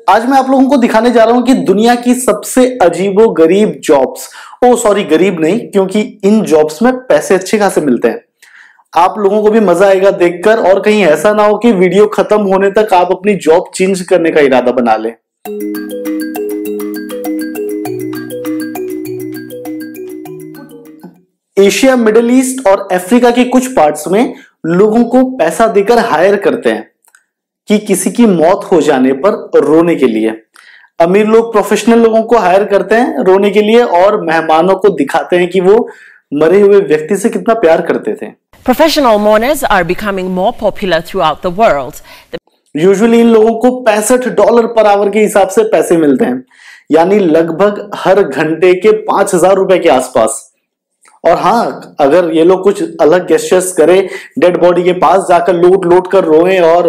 आज मैं आप लोगों को दिखाने जा रहा हूं कि दुनिया की सबसे अजीबो गरीब जॉब्स, गरीब नहीं, क्योंकि इन जॉब्स में पैसे अच्छे खासे मिलते हैं। आप लोगों को भी मजा आएगा देखकर, और कहीं ऐसा ना हो कि वीडियो खत्म होने तक आप अपनी जॉब चेंज करने का इरादा बना लें। एशिया, मिडिल ईस्ट और अफ्रीका के कुछ पार्ट्स में लोगों को पैसा देकर हायर करते हैं कि किसी की मौत हो जाने पर रोने के लिए। अमीर लोग प्रोफेशनल लोगों को हायर करते हैं रोने के लिए और मेहमानों को दिखाते हैं कि वो मरे हुए व्यक्ति से कितना प्यार करते थे। Professional mourners are becoming more popular throughout the world. Usually इन लोगों को $65 पर आवर के हिसाब से पैसे मिलते हैं, यानी लगभग हर घंटे के 5,000 रुपए के आसपास। और हाँ, अगर ये लोग कुछ अलग गेस्चर्स करें, डेड बॉडी के पास जाकर लोट लोट कर रोएं और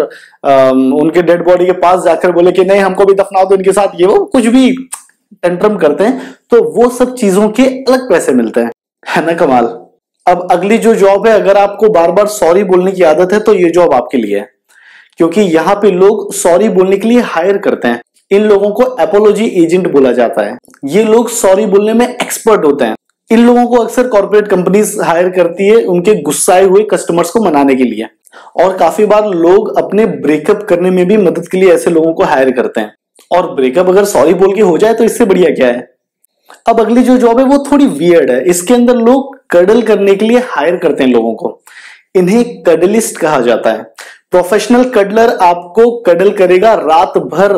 उनके डेड बॉडी के पास जाकर बोले कि नहीं हमको भी दफना दो इनके साथ, ये वो कुछ भी टेंट्रम करते हैं, तो वो सब चीजों के अलग पैसे मिलते हैं। है ना कमाल। अब अगली जो जॉब है, अगर आपको बार बार सॉरी बोलने की आदत है तो ये जॉब आपके लिए है, क्योंकि यहाँ पे लोग सॉरी बोलने के लिए हायर करते हैं। इन लोगों को एपोलॉजी एजेंट बोला जाता है। ये लोग सॉरी बोलने में एक्सपर्ट होते हैं। इन लोगों को अक्सर कॉर्पोरेट कंपनीज हायर करती है उनके गुस्साए हुए कस्टमर्स को मनाने के लिए, और काफी बार लोग अपने ब्रेकअप करने में भी मदद के लिए ऐसे लोगों को हायर करते हैं। और ब्रेकअप अगर सॉरी बोल के हो जाए तो इससे बढ़िया क्या है। अब अगली जो जॉब है वो थोड़ी वियर्ड है। इसके अंदर लोग कडल करने के लिए हायर करते हैं लोगों को। इन्हें कडलिस्ट कहा जाता है। प्रोफेशनल कडलर आपको कडल करेगा रात भर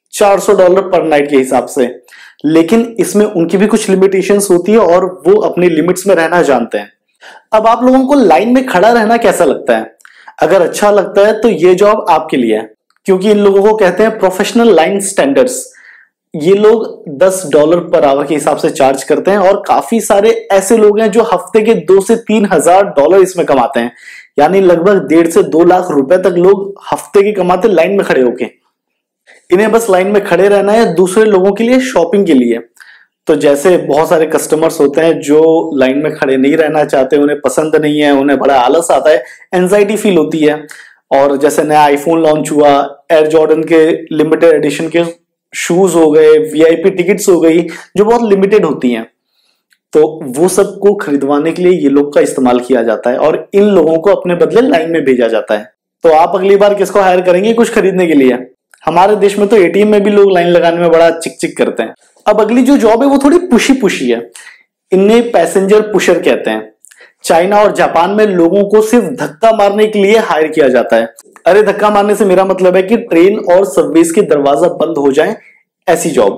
$400 पर नाइट के हिसाब से, लेकिन इसमें उनकी भी कुछ लिमिटेशंस होती है और वो अपनी लिमिट्स में रहना जानते हैं। अब आप लोगों को लाइन में खड़ा रहना कैसा लगता है? अगर अच्छा लगता है तो ये जॉब आपके लिए है, क्योंकि इन लोगों को कहते हैं प्रोफेशनल लाइन स्टैंडर्ड्स। ये लोग $10 पर आवर के हिसाब से चार्ज करते हैं, और काफी सारे ऐसे लोग हैं जो हफ्ते के 2 से 3 हजार डॉलर इसमें कमाते हैं, यानी लगभग 1.5 से 2 लाख रुपए तक लोग हफ्ते के कमाते लाइन में खड़े होके। इन्हें बस लाइन में खड़े रहना है दूसरे लोगों के लिए शॉपिंग के लिए। तो जैसे बहुत सारे कस्टमर्स होते हैं जो लाइन में खड़े नहीं रहना चाहते, उन्हें पसंद नहीं है, उन्हें बड़ा आलस आता है, एंजाइटी फील होती है। और जैसे नया आईफोन लॉन्च हुआ, एयर जॉर्डन के लिमिटेड एडिशन के शूज हो गए, वीआईपी टिकट्स हो गई जो बहुत लिमिटेड होती हैं, तो वो सब को खरीदवाने के लिए ये लोग का इस्तेमाल किया जाता है और इन लोगों को अपने बदले लाइन में भेजा जाता है। तो आप अगली बार किसको हायर करेंगे कुछ खरीदने के लिए? हमारे देश में तो एटीएम में भी लोग लाइन लगाने में बड़ा चिक चिक करते हैं। अब अगली जो जॉब है वो थोड़ी पुशी पुशी है। इन्हें पैसेंजर पुशर कहते हैं। चाइना और जापान में लोगों को सिर्फ धक्का मारने के लिए हायर किया जाता है। अरे धक्का मारने से मेरा मतलब है कि ट्रेन और सबवेज के दरवाजा बंद हो जाए, ऐसी job.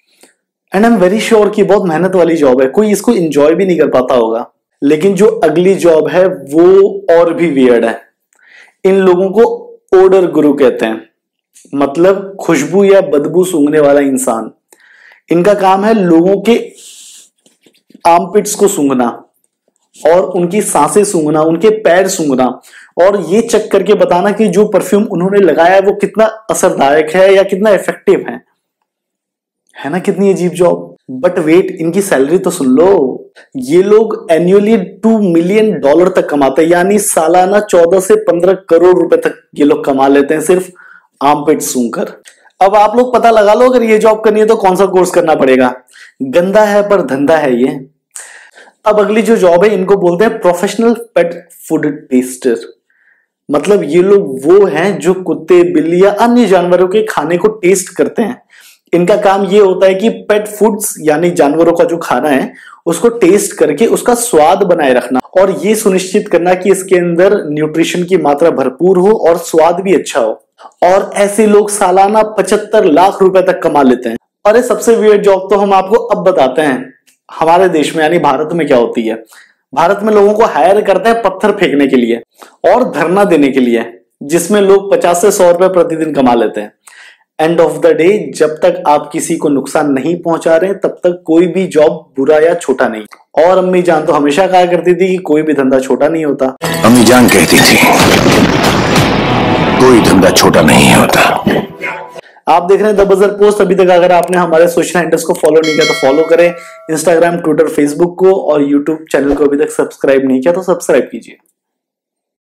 And I am very sure कि बहुत मेहनत वाली जॉब है, कोई इसको एंजॉय भी नहीं कर पाता होगा। लेकिन जो अगली जॉब है वो और भी वियर्ड है। इन लोगों को ओडर गुरु कहते हैं, मतलब खुशबू या बदबू सूंघने वाला इंसान। इनका काम है लोगों के आर्मपिट्स को सूंघना और उनकी सांसें सूंघना, उनके पैर सूंघना, और ये चेक करके बताना कि जो परफ्यूम उन्होंने लगाया है वो कितना असरदायक है या कितना इफेक्टिव है ना कितनी अजीब जॉब। बट वेट, इनकी सैलरी तो सुन लो। ये लोग एनुअली $2 मिलियन तक कमाते हैं, यानी सालाना 14 से 15 करोड़ रुपए तक ये लोग कमा लेते हैं सिर्फ आर्मपिट सूंघकर। अब आप लोग पता लगा लो अगर ये जॉब करनी है तो कौन सा कोर्स करना पड़ेगा। गंदा है पर धंधा है ये। अब अगली जो जॉब है इनको बोलते हैं प्रोफेशनल पेट फूड टेस्टर। मतलब ये लोग वो हैं जो कुत्ते, बिल्ली या अन्य जानवरों के खाने को टेस्ट करते हैं। इनका काम ये होता है कि पेट फूड्स यानी जानवरों का जो खाना है उसको टेस्ट करके उसका स्वाद बनाए रखना, और ये सुनिश्चित करना कि इसके अंदर न्यूट्रिशन की मात्रा भरपूर हो और स्वाद भी अच्छा हो। और ऐसे लोग सालाना 75 लाख रुपए तक कमा लेते हैं। और ये सबसे वियर्ड जॉब तो हम आपको अब बताते हैं हमारे देश में यानी भारत में क्या होती है। भारत में लोगों को हायर करते हैं पत्थर फेंकने के लिए और धरना देने के लिए, जिसमें लोग 50 से 100 रुपए प्रतिदिन कमा लेते हैं। एंड ऑफ द डे, जब तक आप किसी को नुकसान नहीं पहुंचा रहे तब तक कोई भी जॉब बुरा या छोटा नहीं। और अम्मी जान तो हमेशा कहा करती थी कि कोई भी धंधा छोटा नहीं होता। अम्मी जान कहती थी कोई धंधा छोटा नहीं होता। आप देख रहे हैं द बजर पोस्ट। अभी तक अगर आपने हमारे सोशल हैंडल्स को फॉलो नहीं किया तो फॉलो करें, इंस्टाग्राम, ट्विटर, फेसबुक को, और यूट्यूब चैनल को अभी तक सब्सक्राइब नहीं किया तो सब्सक्राइब कीजिए।